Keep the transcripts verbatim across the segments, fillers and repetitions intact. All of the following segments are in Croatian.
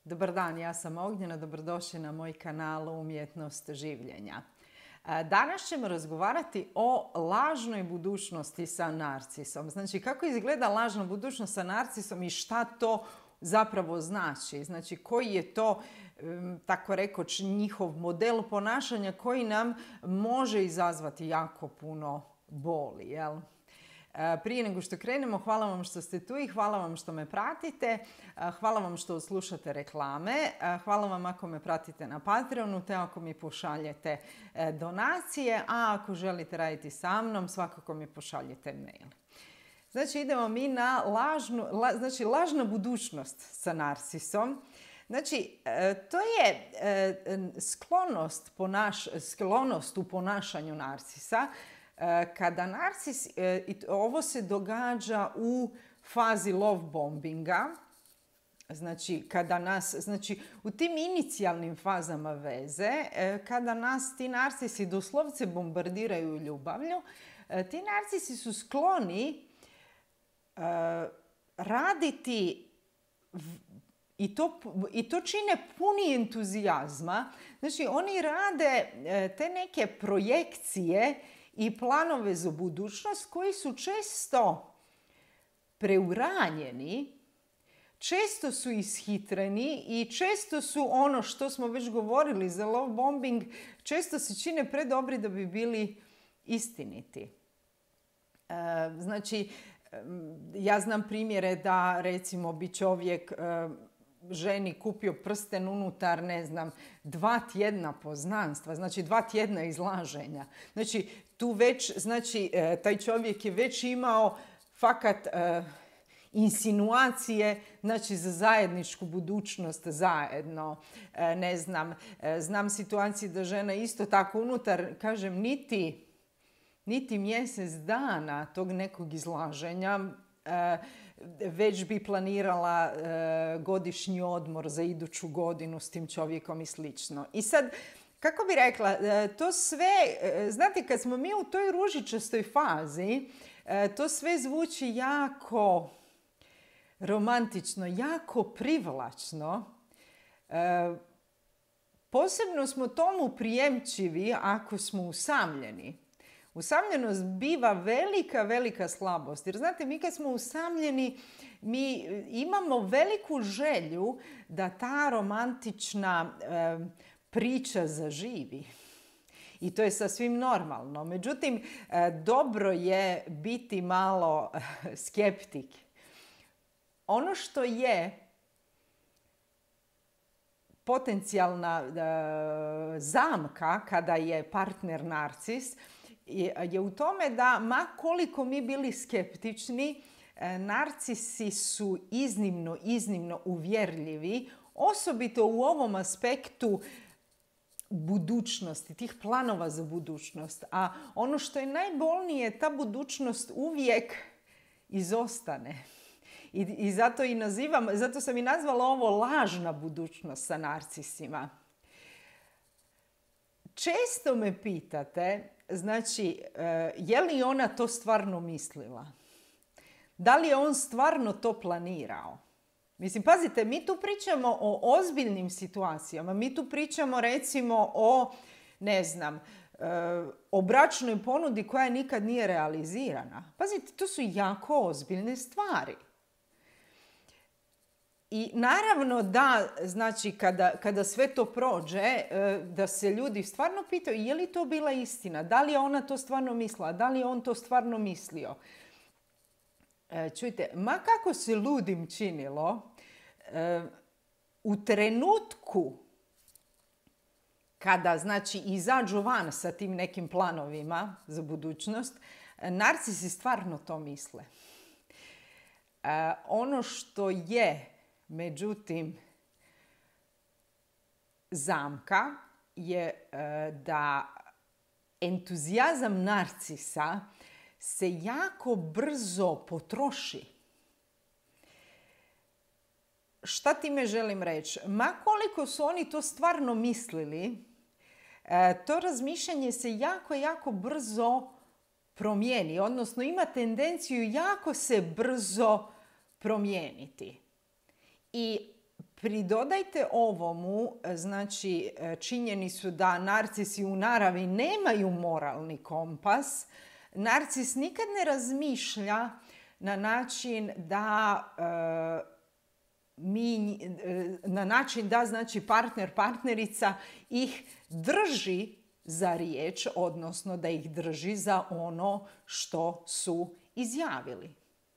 Dobar dan, ja sam Ognjena, dobrodošli na moj kanal Umjetnost življenja. Danas ćemo razgovarati o lažnoj budućnosti sa narcisom. Znači, kako izgleda lažna budućnost sa narcisom i šta to zapravo znači. Znači, koji je to, tako rekoć, njihov model ponašanja koji nam može izazvati jako puno boli, jel? Prije nego što krenemo, hvala vam što ste tu i hvala vam što me pratite. Hvala vam što slušate reklame. Hvala vam ako me pratite na Patreonu te ako mi pošaljete donacije. A ako želite raditi sa mnom, svakako mi pošaljete mail. Znači, idemo mi na lažnu, la, znači, lažna budućnost sa narcisom. Znači, to je sklonost, ponaš, sklonost u ponašanju narcisa. Kada narcis, ovo se događa u fazi love bombinga, znači kada nas, znači u tim inicijalnim fazama veze, kada nas ti narcisi doslovce bombardiraju ljubavlju, ti narcisi su skloni uh, raditi i to, i to čine puni entuzijazma. Znači oni rade te neke projekcije i planove za budućnost koji su često preuranjeni, često su ishitreni i često su ono što smo već govorili za love bombing, često se čine predobri da bi bili istiniti. E, znači, ja znam primjere da recimo bi čovjek e, ženi kupio prsten unutar, ne znam, dva tjedna poznanstva, znači dva tjedna izlaženja. Znači, tu već, znači, taj čovjek je već imao fakat uh, insinuacije, znači, za zajedničku budućnost zajedno. Uh, ne znam, uh, znam situacije da žena isto tako unutar, kažem, niti, niti mjesec dana tog nekog izlaženja, uh, već bi planirala uh, godišnji odmor za iduću godinu s tim čovjekom i slično. I sad, kako bi rekla, to sve, znate, kad smo mi u toj ružičastoj fazi, to sve zvuči jako romantično, jako privlačno. Posebno smo tomu prijemčivi ako smo usamljeni. Usamljenost biva velika, velika slabost. Jer znate, mi kad smo usamljeni, mi imamo veliku želju da ta romantična e, priča zaživi. I to je sasvim normalno. Međutim, e, dobro je biti malo e, skeptik. Ono što je potencijalna e, zamka kada je partner narcis, je u tome da, ma koliko mi bili skeptični, narcisi su iznimno, iznimno uvjerljivi, osobito u ovom aspektu budućnosti, tih planova za budućnost. A ono što je najbolnije, ta budućnost uvijek izostane. I, i zato, i nazivam, zato sam i nazvala ovo lažna budućnost sa narcisima. Često me pitate, znači, je li ona to stvarno mislila? Da li je on stvarno to planirao? Mislim, pazite, mi tu pričamo o ozbiljnim situacijama. Mi tu pričamo, recimo, o, ne znam, o bračnoj ponudi koja nikad nije realizirana. Pazite, to su jako ozbiljne stvari. I naravno da, znači, kada, kada sve to prođe, da se ljudi stvarno pitaju je li to bila istina, da li je ona to stvarno mislila, da li je on to stvarno mislio. Čujte, ma kako se ludim činilo, u trenutku kada, znači, izađu van sa tim nekim planovima za budućnost, narcisi stvarno to misle. Ono što je, međutim, zamka je da entuzijazam narcisa se jako brzo potroši. Šta time želim reći? Ma koliko su oni to stvarno mislili, to razmišljanje se jako, jako brzo promijeni. Odnosno ima tendenciju jako se brzo promijeniti. I pridodajte ovomu, znači, činjenicu da narcisi u naravi nemaju moralni kompas. Narcis nikad ne razmišlja na način da e, mi, na način da, znači, partner, partnerica ih drži za riječ, odnosno da ih drži za ono što su izjavili.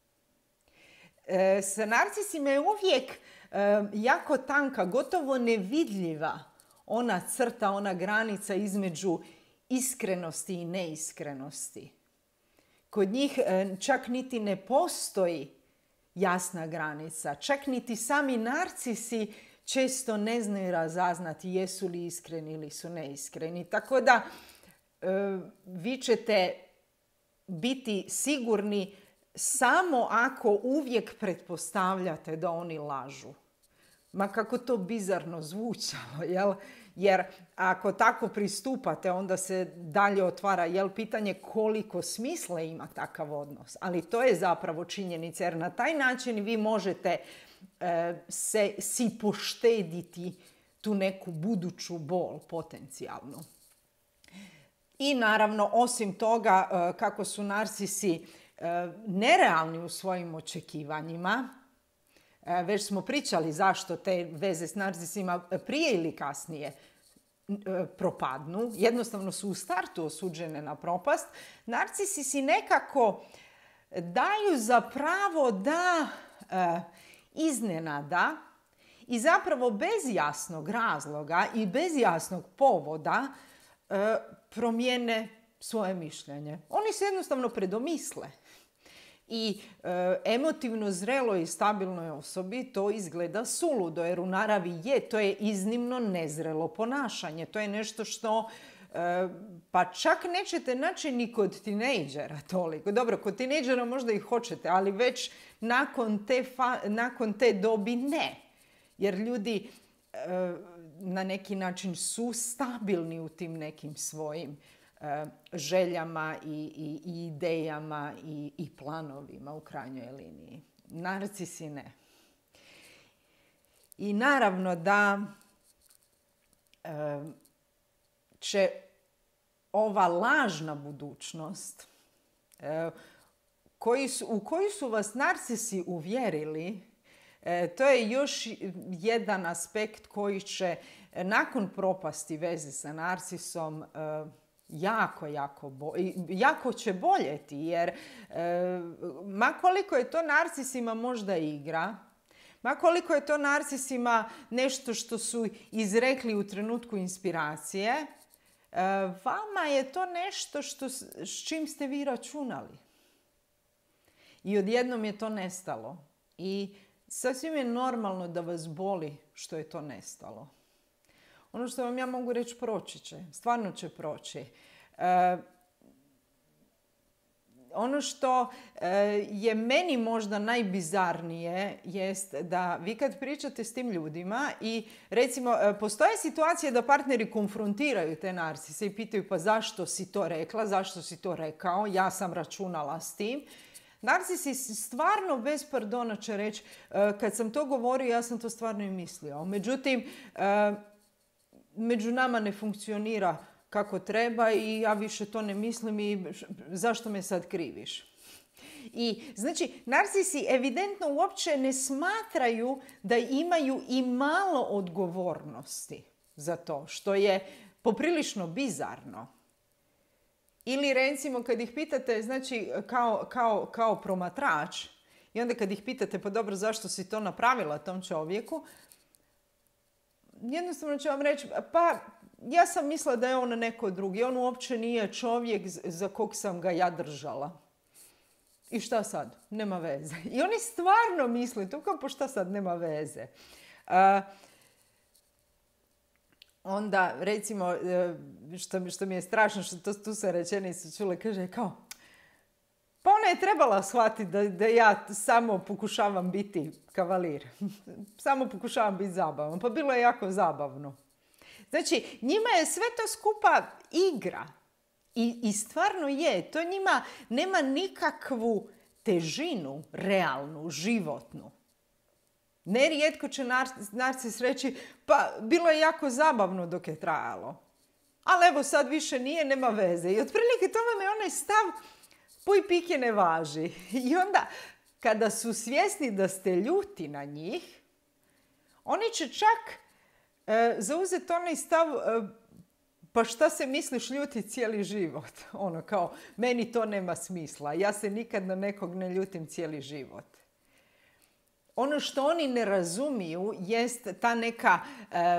E, sa narcisima je uvijek e, jako tanka, gotovo nevidljiva ona crta, ona granica između iskrenosti i neiskrenosti. Kod njih e, čak niti ne postoji jasna granica. Čak niti sami narcisi često ne znaju razaznati jesu li iskreni ili su neiskreni. Tako da e, vi ćete biti sigurni samo ako uvijek pretpostavljate da oni lažu. Ma kako to bizarno zvučalo, jel? Jer ako tako pristupate, onda se dalje otvara, jel, pitanje koliko smisla ima takav odnos. Ali to je zapravo činjenica, jer na taj način vi možete e, se, si poštediti tu neku buduću bol potencijalnu. I naravno, osim toga, e, kako su narcisi e, nerealni u svojim očekivanjima, e, već smo pričali zašto te veze s narcisima prije ili kasnije propadnu, jednostavno su u startu osuđene na propast. Narcisi si nekako daju za pravo da e, iznenada i zapravo bez jasnog razloga i bez jasnog povoda e, promijene svoje mišljenje. Oni se jednostavno predomisle. I e, emotivno zreloj i stabilnoj osobi to izgleda suludo, jer u naravi je, to je iznimno nezrelo ponašanje. To je nešto što e, pa čak nećete naći ni kod tinejdžera toliko. Dobro, kod tinejdžera možda i hoćete, ali već nakon te, fa, nakon te dobi ne. Jer ljudi e, na neki način su stabilni u tim nekim svojim željama i, i, i idejama i, i planovima u krajnjoj liniji. Narcisi ne. I naravno da e, će ova lažna budućnost e, koji su, u koju su vas narcisi uvjerili, e, to je još jedan aspekt koji će nakon propasti veze sa narcisom e, jako, jako, bo, jako će boljeti, jer e, ma koliko je to narcisima možda igra, ma koliko je to narcisima nešto što su izrekli u trenutku inspiracije, e, vama je to nešto što, s čim ste vi računali. I odjednom je to nestalo. I sasvim je normalno da vas boli što je to nestalo. Ono što vam ja mogu reći, proći će. Stvarno će proći. E, ono što e, je meni možda najbizarnije jest da vi kad pričate s tim ljudima i recimo e, postoje situacije da partneri konfrontiraju te narcise i pitaju pa zašto si to rekla, zašto si to rekao, ja sam računala s tim. Narcisi stvarno bez pardona će reći e, kad sam to govorio, ja sam to stvarno i mislio. Međutim, e, među nama ne funkcionira kako treba i ja više to ne mislim i zašto me sad kriviš? I znači, narcisi evidentno uopće ne smatraju da imaju i malo odgovornosti za to, što je poprilično bizarno. Ili recimo kad ih pitate, znači kao, kao, kao promatrač, i onda kad ih pitate pa dobro zašto si to napravila tom čovjeku, jednostavno će vam reći, pa ja sam mislila da je on neko drugi. On uopće nije čovjek za kog sam ga ja držala. I šta sad? Nema veze. I oni stvarno misle, to kao pa šta sad nema veze. Uh, onda recimo, što, što mi je strašno, što to, tu se rečenicu čule, kaže kao, pa ona je trebala shvatiti da, da ja samo pokušavam biti kavalir. Samo pokušavam biti zabavan. Pa bilo je jako zabavno. Znači, njima je sve to skupa igra. I, i stvarno je. To njima nema nikakvu težinu, realnu, životnu. Nerijetko će narcis reći, pa bilo je jako zabavno dok je trajalo. Ali evo sad više nije, nema veze. I otprilike to vam je onaj stav, puj pike ne važi. I onda kada su svjesni da ste ljuti na njih, oni će čak e, zauzeti onaj stav, e, pa šta se misliš ljuti cijeli život? Ono kao, meni to nema smisla. Ja se nikad na nekog ne ljutim cijeli život. Ono što oni ne razumiju jest ta neka e,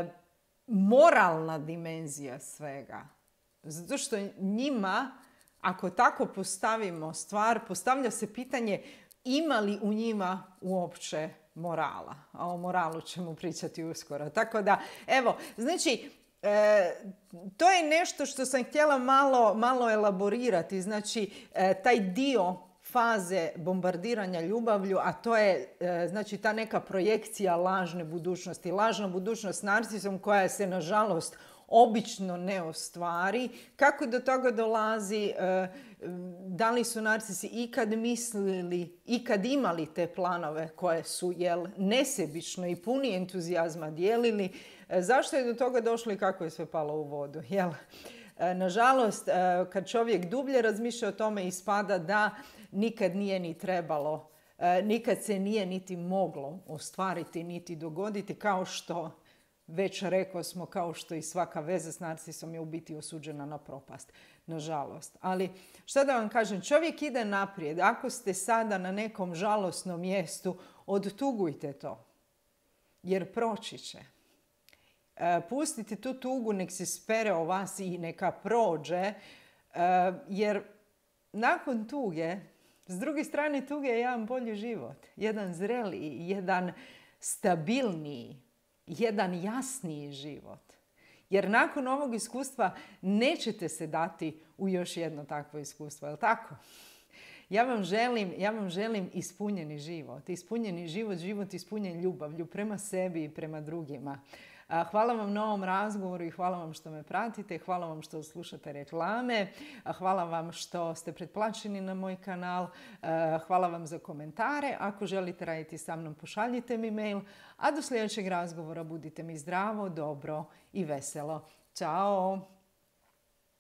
moralna dimenzija svega. Zato što njima, ako tako postavimo stvar, postavlja se pitanje ima li u njima uopće morala. A o moralu ćemo pričati uskoro. Tako da, evo, znači, e, to je nešto što sam htjela malo, malo elaborirati. Znači, e, taj dio faze bombardiranja ljubavlju, a to je e, znači ta neka projekcija lažne budućnosti. Lažna budućnost s narcisom koja se, nažalost, obično ne ostvari. Kako do toga dolazi? E, da li su narcisi ikad mislili, ikad imali te planove koje su, jel, nesebično i puni entuzijazma dijelili? E, zašto je do toga došlo i kako je sve palo u vodu? Jel? E, nažalost, e, kad čovjek dublje razmišlja o tome, ispada da nikad nije ni trebalo, e, nikad se nije niti moglo ostvariti, niti dogoditi, kao što već rekao smo, kao što i svaka veza s narcisom je u biti osuđena na propast. Nažalost. Ali šta da vam kažem, čovjek ide naprijed. Ako ste sada na nekom žalosnom mjestu, odtugujte to. Jer proći će. E, pustite tu tugu, nek se spere o vas i neka prođe. E, jer nakon tuge, s druge strane tuge je jedan bolji život. Jedan zreliji, jedan stabilniji, jedan jasniji život. Jer nakon ovog iskustva nećete se dati u još jedno takvo iskustvo, je li tako? Ja vam želim, ja vam želim ispunjeni život. Ispunjeni život, život ispunjen ljubavlju prema sebi i prema drugima. Hvala vam na ovom razgovoru i hvala vam što me pratite. Hvala vam što slušate reklame. Hvala vam što ste pretplaćeni na moj kanal. Hvala vam za komentare. Ako želite raditi sa mnom, pošaljite mi mail. A do sljedećeg razgovora budite mi zdravo, dobro i veselo. Ćao!